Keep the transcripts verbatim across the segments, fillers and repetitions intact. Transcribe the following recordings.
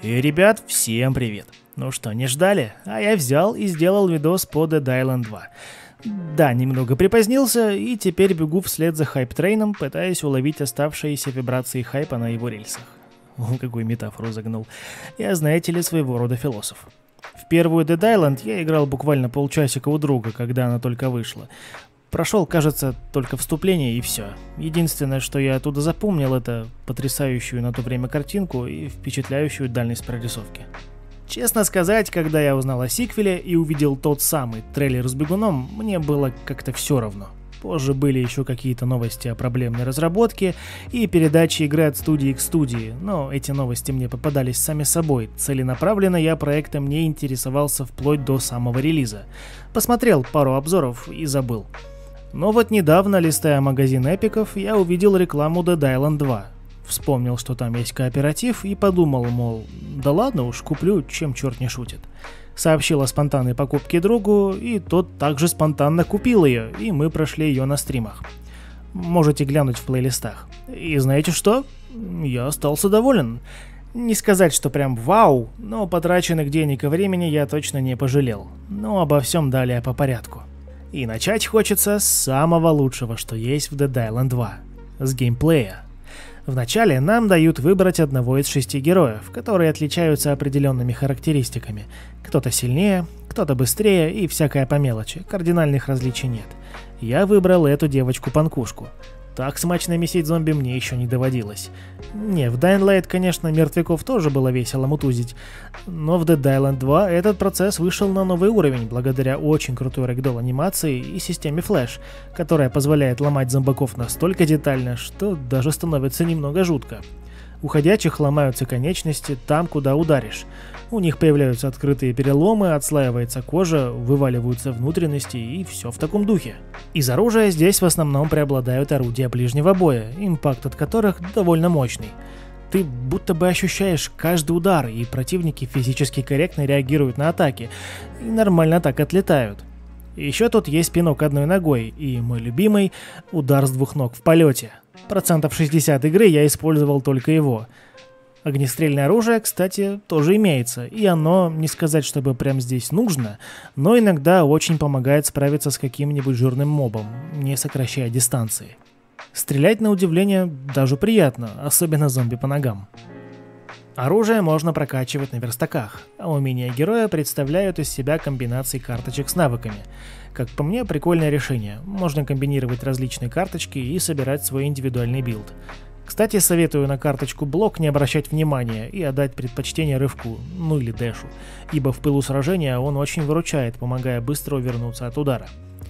И, ребят, всем привет! Ну что, не ждали? А я взял и сделал видос по Dead Island два. Да, немного припозднился, и теперь бегу вслед за хайп-трейном, пытаясь уловить оставшиеся вибрации хайпа на его рельсах. О, какую метафору загнул. Я, знаете ли, своего рода философ. В первую Dead Island я играл буквально полчасика у друга, когда она только вышла. Прошел, кажется, только вступление и все. Единственное, что я оттуда запомнил, это потрясающую на то время картинку и впечатляющую дальность прорисовки. Честно сказать, когда я узнал о сиквеле и увидел тот самый трейлер с бегуном, мне было как-то все равно. Позже были еще какие-то новости о проблемной разработке и передаче игры от студии к студии, но эти новости мне попадались сами собой. Целенаправленно я проектом не интересовался вплоть до самого релиза. Посмотрел пару обзоров и забыл. Но вот недавно, листая магазин эпиков, я увидел рекламу Dead Island два. Вспомнил, что там есть кооператив, и подумал, мол, да ладно уж, куплю, чем черт не шутит. Сообщил о спонтанной покупке другу, и тот также спонтанно купил ее, и мы прошли ее на стримах. Можете глянуть в плейлистах. И знаете что? Я остался доволен. Не сказать, что прям вау, но потраченных денег и времени я точно не пожалел. Но обо всем далее по порядку. И начать хочется с самого лучшего, что есть в Dead Island два. С геймплея. Вначале нам дают выбрать одного из шести героев, которые отличаются определенными характеристиками. Кто-то сильнее, кто-то быстрее и всякая по мелочи, кардинальных различий нет. Я выбрал эту девочку-панкушку. Так смачно месить зомби мне еще не доводилось. Не, в Dying Light, конечно, мертвяков тоже было весело мутузить, но в Dead Island два этот процесс вышел на новый уровень благодаря очень крутой рэгдолл анимации и системе Flash, которая позволяет ломать зомбаков настолько детально, что даже становится немного жутко. У ходячих ломаются конечности там, куда ударишь. У них появляются открытые переломы, отслаивается кожа, вываливаются внутренности и все в таком духе. Из оружия здесь в основном преобладают орудия ближнего боя, импакт от которых довольно мощный. Ты будто бы ощущаешь каждый удар, и противники физически корректно реагируют на атаки, и нормально так отлетают. Еще тут есть пинок одной ногой, и мой любимый — удар с двух ног в полете. Процентов шестьдесят игры я использовал только его. Огнестрельное оружие, кстати, тоже имеется, и оно, не сказать, чтобы прям здесь нужно, но иногда очень помогает справиться с каким-нибудь жирным мобом, не сокращая дистанции. Стрелять, на удивление, даже приятно, особенно зомби по ногам. Оружие можно прокачивать на верстаках, а умения героя представляют из себя комбинации карточек с навыками. Как по мне, прикольное решение. Можно комбинировать различные карточки и собирать свой индивидуальный билд. Кстати, советую на карточку блок не обращать внимания и отдать предпочтение рывку, ну или дэшу, ибо в пылу сражения он очень выручает, помогая быстро увернуться от удара.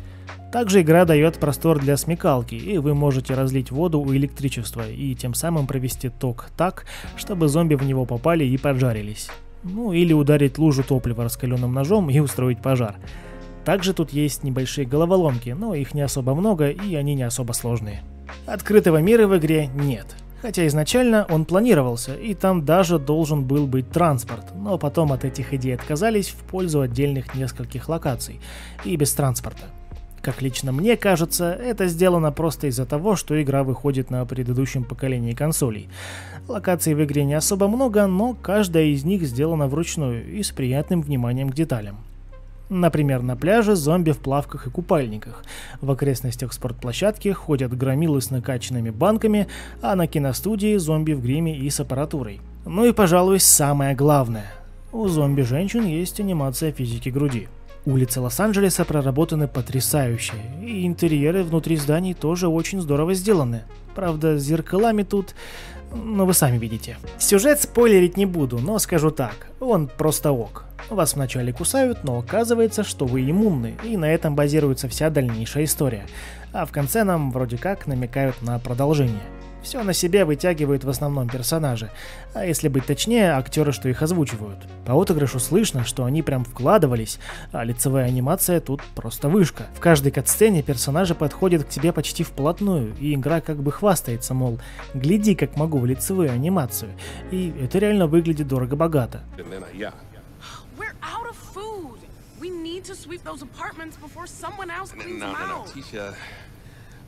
Также игра дает простор для смекалки, и вы можете разлить воду у электричества и тем самым провести ток так, чтобы зомби в него попали и поджарились. Ну или ударить лужу топлива раскаленным ножом и устроить пожар. Также тут есть небольшие головоломки, но их не особо много и они не особо сложные. Открытого мира в игре нет. Хотя изначально он планировался, и там даже должен был быть транспорт, но потом от этих идей отказались в пользу отдельных нескольких локаций и без транспорта. Как лично мне кажется, это сделано просто из-за того, что игра выходит на предыдущем поколении консолей. Локаций в игре не особо много, но каждая из них сделана вручную и с приятным вниманием к деталям. Например, на пляже зомби в плавках и купальниках. В окрестностях спортплощадки ходят громилы с накачанными банками, а на киностудии зомби в гриме и с аппаратурой. Ну и, пожалуй, самое главное. У зомби-женщин есть анимация физики груди. Улицы Лос-Анджелеса проработаны потрясающе, и интерьеры внутри зданий тоже очень здорово сделаны. Правда, с зеркалами тут... ну вы сами видите. Сюжет спойлерить не буду, но скажу так, он просто ок. Вас вначале кусают, но оказывается, что вы иммунны, и на этом базируется вся дальнейшая история. А в конце нам вроде как намекают на продолжение. Все на себе вытягивают в основном персонажи, а если быть точнее, актеры, что их озвучивают. По отыгрышу слышно, что они прям вкладывались, а лицевая анимация тут просто вышка. В каждой катсцене персонажи подходят к тебе почти вплотную, и игра как бы хвастается, мол, гляди, как могу в лицевую анимацию, и это реально выглядит дорого-богато.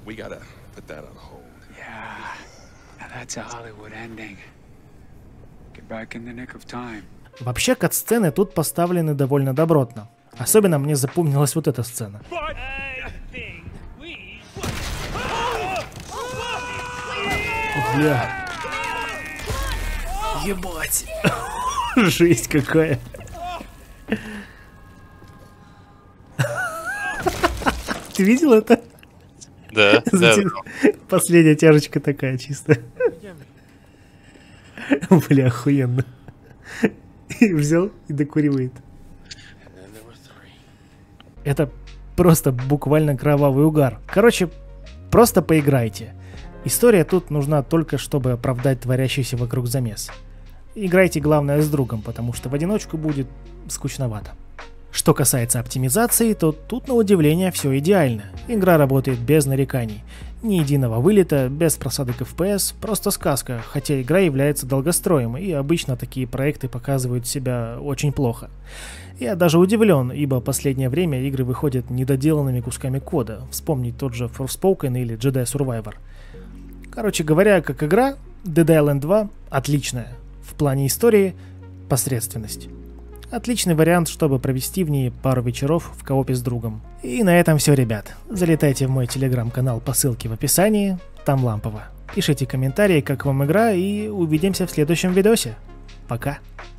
Yeah, now that's a Hollywood ending. Вообще, кат-сцены тут поставлены довольно добротно. Особенно мне запомнилась вот эта сцена. Бля. Ебать. Жесть какая. Ты видел это? Да, да. Последняя тяжечка такая чистая. Бля, охуенно. Взял и докуривает. Это просто буквально кровавый угар. Короче, просто поиграйте. История тут нужна только, чтобы оправдать творящийся вокруг замес. Играйте, главное, с другом, потому что в одиночку будет скучновато. Что касается оптимизации, то тут на удивление все идеально. Игра работает без нареканий. Ни единого вылета, без просадок эф пи эс, просто сказка, хотя игра является долгостроем, и обычно такие проекты показывают себя очень плохо. Я даже удивлен, ибо последнее время игры выходят недоделанными кусками кода. Вспомнить тот же Forspoken или Jedi Survivor. Короче говоря, как игра, Dead Island два отличная. В плане истории — посредственность. Отличный вариант, чтобы провести в ней пару вечеров в коопе с другом. И на этом все, ребят. Залетайте в мой телеграм-канал по ссылке в описании, там лампово. Пишите комментарии, как вам игра, и увидимся в следующем видосе. Пока.